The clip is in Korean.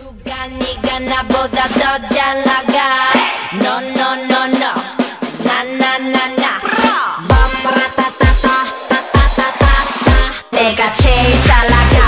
누가 네가 나보다 더 잘 나가 No no no no 나나나나 빰빠라따따따 따따따따따 내가 제일 잘 나가